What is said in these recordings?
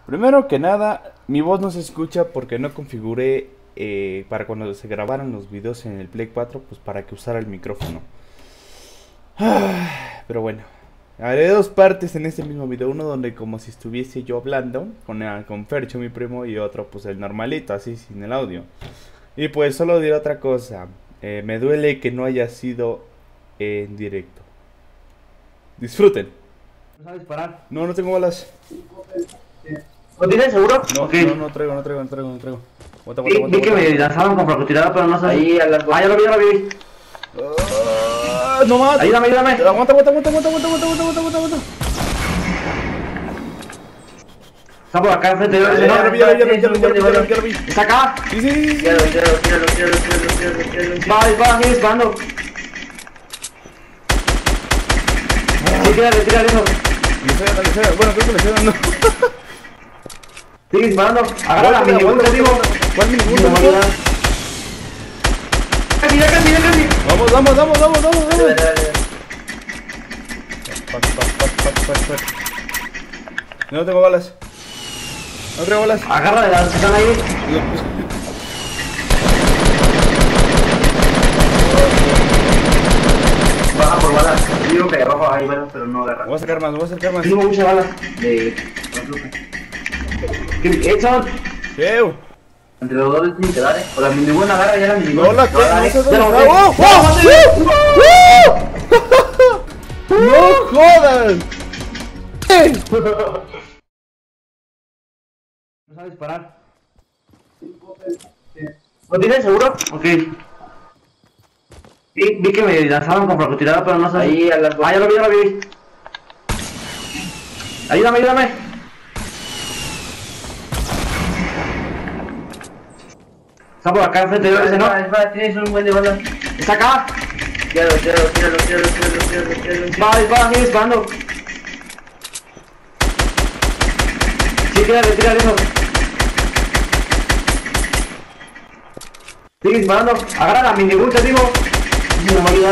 Primero que nada, mi voz no se escucha porque no configuré para cuando se grabaran los videos en el Play 4, pues para que usara el micrófono. Pero bueno, haré dos partes en este mismo video. Uno donde como si estuviese yo hablando con Fercho, mi primo, y otro pues el normalito, así sin el audio. Y pues solo diré otra cosa. Me duele que no haya sido en directo. Disfruten. ¿No sabes disparar? No, no tengo balas. ¿Lo tienes seguro? No, Ok. no traigo. Aguanta, Vi que me lanzaron con francotirador, pero no sé. Ahí al largo. Ah, ya lo vi. No más. Ayúdame. Aguanta. Está por acá enfrente. Ya lo vi. ¿Está acá? Sí. Tíralo. Dispara, sigue disparando. Sí, tírale eso. Bueno, creo que le estoy dando. Sigue disparando. Agarra la minibús, te digo. ¿Cuál minibús? Casi. Vamos. Dale. No tengo balas. Agarra de las que están ahí. Baja por balas. Yo digo que abajo hay balas, pero no agarra. Voy a sacar más. Tengo muchas balas de... Edson, ¿Qué? entre los dos tienen que dar, O la minibuena agarra ya la minibuena. No la quiero, no sé dónde Ya está. ¡No jodas! No sabes disparar. ¿Lo tienes seguro? Ok. Vi que me lanzaron con francotirador, pero no sé. Ahí al largo. Ah, ya lo vi. Ayúdame. Está por acá enfrente de ese, ¿no? Tienes un buen de balas. ¿Está acá? Tíralo. Dispara, sigue disparando. Sí, tírale eso. Sigue disparando. Agarra la minibús, te digo. No me olvida.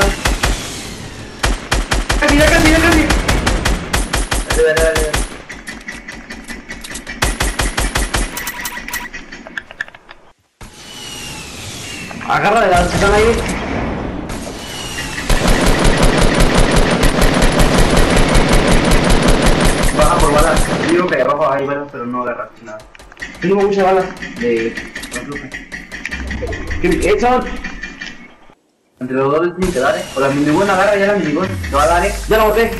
Casi. Dale. Agarra de las que están ahí. Baja por balas. Yo digo que abajo hay balas, pero no agarra nada. Tengo muchas balas de... Edson, entre los dos tienen que dar, O la minibuena agarra ya la minibuena. Te va a dar, Ya la maté.